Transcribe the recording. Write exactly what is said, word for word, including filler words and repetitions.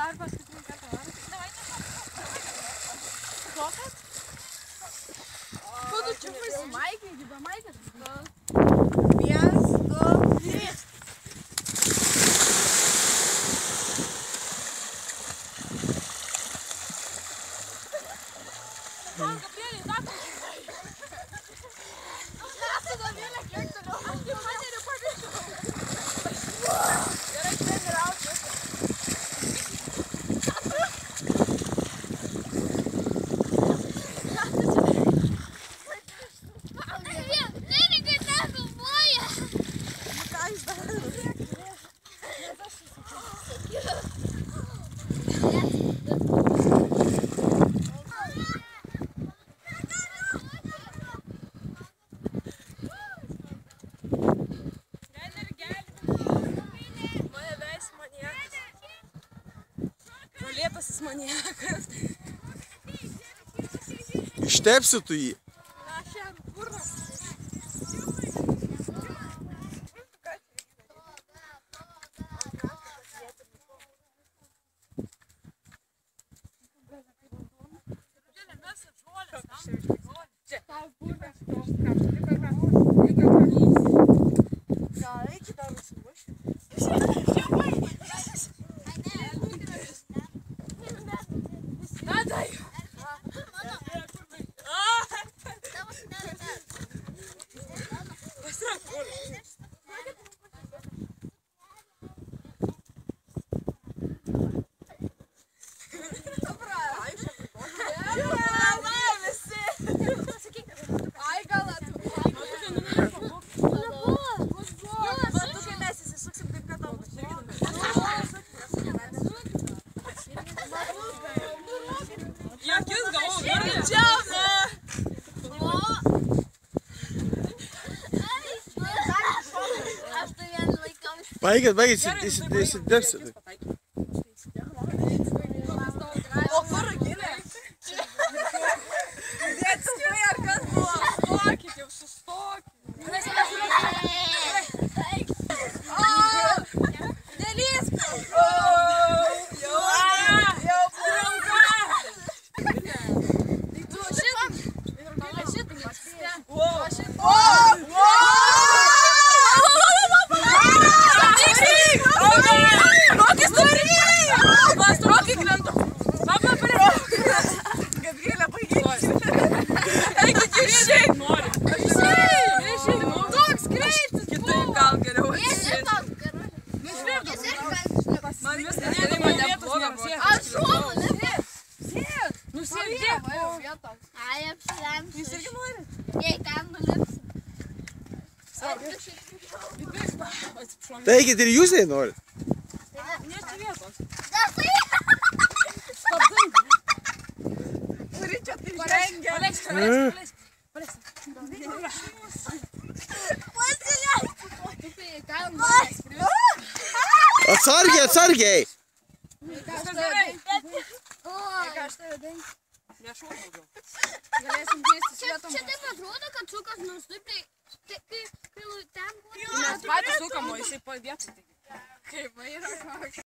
Arba stipriai kartą varom. Davai, Kokas? Ko tu čia bus? Maikai, gyba Maikas. Vienas, du, trys. Man, Gabrielė, nakai. Aš nesada vieną kiek toliau. Aš jau maneriu pavyzdžiu. Gerai, trenirausiu. Lėtasis maniakas. Ištepsi tu jį? Na, šiandien burnas. Čia. Tau burnas. Gal, eikit dar nusimuši. Надо! Baigit, baigit, įsidėpsit. O kur gilė? Dėtskai, ar kas buvo? Stokit, jau sustokit. Nelįsk! Jau, jau branka! Tu šitam? Šitam? O, šitam? Gabrielė, baigėsi. Eikit, jūs šiaip nori. Aš šiaip. Toks greitis. Kitaip gal geriau. Man vis nedėlį man vietos nepasėt. Aš šuomu, nepasėt. Sėt. Nusėdėk. Ai, apsilemsiu. Jūs irgi nori? Jei ten nulipsi. Taigi ir jūs nenorit? Nėra čia vietos. Parengė. Paleisk, paleisk, paleisk. Pasileisk. Atsargiai, atsargiai. Viskas gerai. Ką aš tave dengiu? Nešau daugiau. Galėsim keistis vietom. Čia taip atrodo, kad sukas nustipriai. Kai ten buvo. Mes patys sukam, o jisai po vietų. Kaip vairo koks.